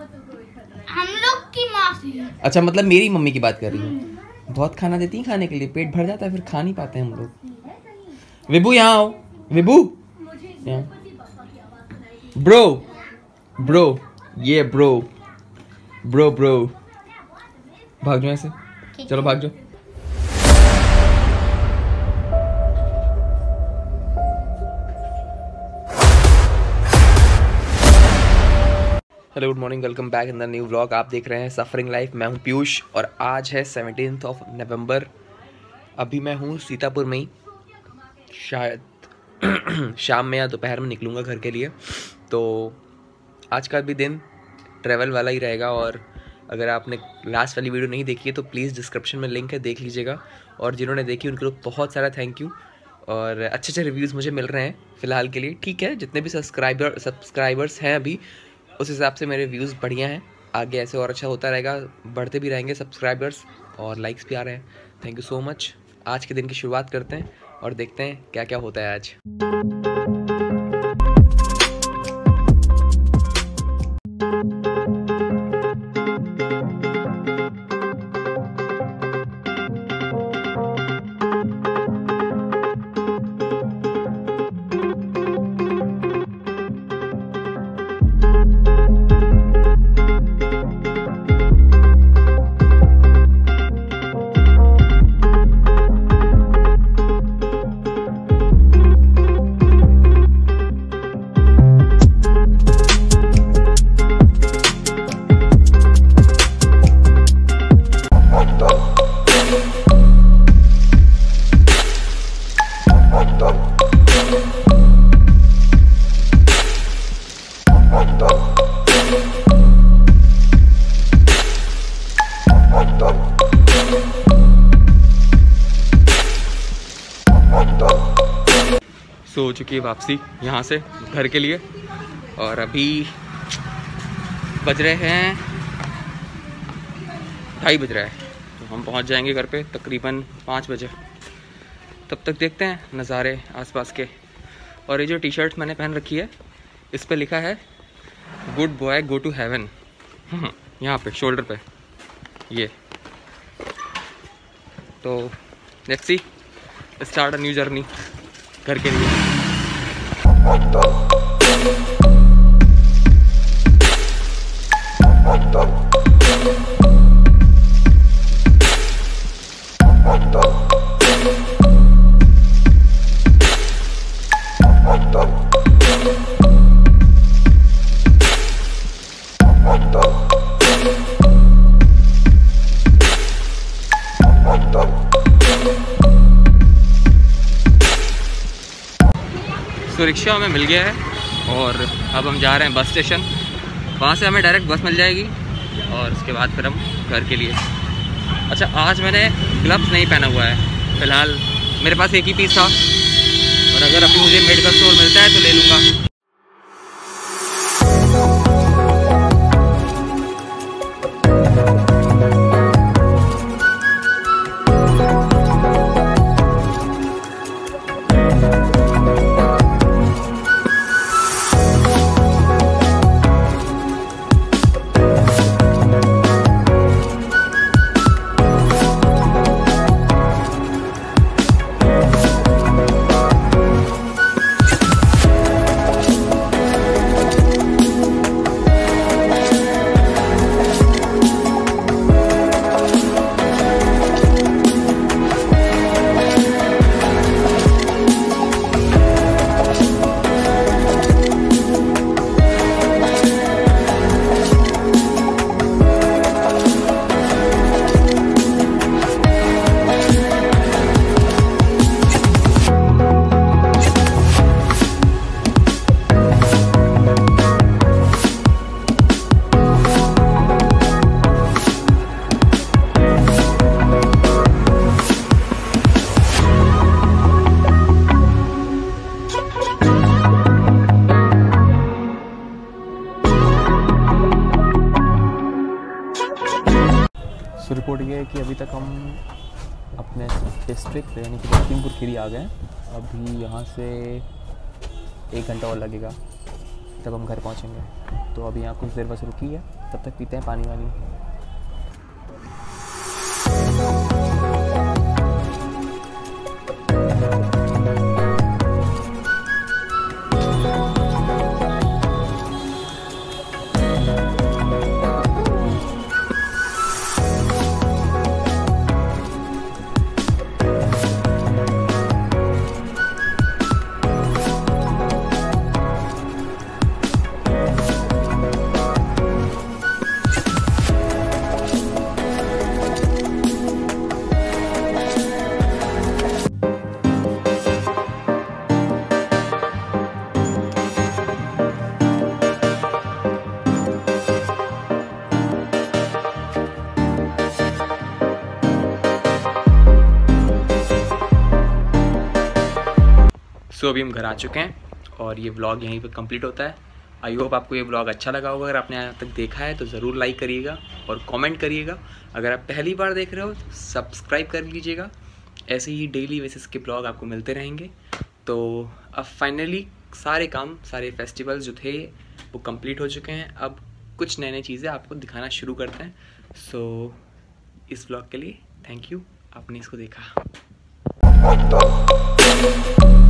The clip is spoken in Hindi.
हम लोग की माँ से। अच्छा, मतलब मेरी मम्मी की बात कर रही हूँ। बहुत खाना देती है खाने के लिए, पेट भर जाता है, फिर खा नहीं पाते हम लोग। विभू यहाँ आओ, विभू ब्रो ब्रो, ये ब्रो ब्रो ब्रो, भाग जाओ ऐसे, चलो भाग जाओ। Hello, good morning, welcome back in the new vlog. आप देख रहे हैं सफरिंग लाइफ। मैं हूं पीयूष और आज है 17 नवंबर। अभी मैं हूं सीतापुर में ही, शायद शाम में या दोपहर में निकलूंगा घर के लिए। तो आज का भी दिन ट्रैवल वाला ही रहेगा। और अगर आपने लास्ट वाली वीडियो नहीं देखी है तो प्लीज़ डिस्क्रिप्शन में लिंक है, देख लीजिएगा। और जिन्होंने देखी उनके लिए बहुत सारा थैंक यू। और अच्छे अच्छे रिव्यूज़ मुझे मिल रहे हैं फ़िलहाल के लिए। ठीक है, जितने भी सब्सक्राइबर्स हैं अभी, उस हिसाब से मेरे व्यूज़ बढ़िया हैं। आगे ऐसे और अच्छा होता रहेगा, बढ़ते भी रहेंगे सब्सक्राइबर्स, और लाइक्स भी आ रहे हैं। Thank you so much. आज के दिन की शुरुआत करते हैं और देखते हैं क्या क्या होता है आज। हो चुकी है वापसी यहाँ से घर के लिए। और अभी बज रहे हैं 2:30 बज रहा है, तो हम पहुँच जाएंगे घर पे तकरीबन 5 बजे। तब तक देखते हैं नज़ारे आसपास के। और ये जो टी शर्ट मैंने पहन रखी है, इस पे लिखा है good boy go to heaven, यहाँ पे शोल्डर पे ये। तो let's see start a new journey घर के लिए। तो रिक्शा हमें मिल गया है और अब हम जा रहे हैं बस स्टेशन। वहाँ से हमें डायरेक्ट बस मिल जाएगी और उसके बाद फिर हम घर के लिए। अच्छा, आज मैंने ग्लव्स नहीं पहना हुआ है फ़िलहाल, मेरे पास एक ही पीस था, और अगर अभी मुझे मेडिकल स्टोर मिलता है तो ले लूँगा। सो रिपोर्ट ये है कि अभी तक हम अपने डिस्ट्रिक्ट यानी कि लखीमपुर खीरी आ गए। अभी यहाँ से 1 घंटा और लगेगा तब हम घर पहुँचेंगे। तो अभी यहाँ कुछ देर बस रुकी है तब तक पीते हैं पानी वानी। सो अभी हम घर आ चुके हैं और ये व्लॉग यहीं पे कंप्लीट होता है। आई होप आपको ये व्लॉग अच्छा लगा होगा। अगर आपने यहाँ तक देखा है तो ज़रूर लाइक करिएगा और कमेंट करिएगा। अगर आप पहली बार देख रहे हो तो सब्सक्राइब कर लीजिएगा। ऐसे ही डेली बेसिस के ब्लॉग आपको मिलते रहेंगे। तो अब फाइनली सारे काम, सारे फेस्टिवल्स जो थे वो कंप्लीट हो चुके हैं। अब कुछ नई नई चीज़ें आपको दिखाना शुरू करते हैं। सो इस ब्लॉग के लिए थैंक यू, आपने इसको देखा।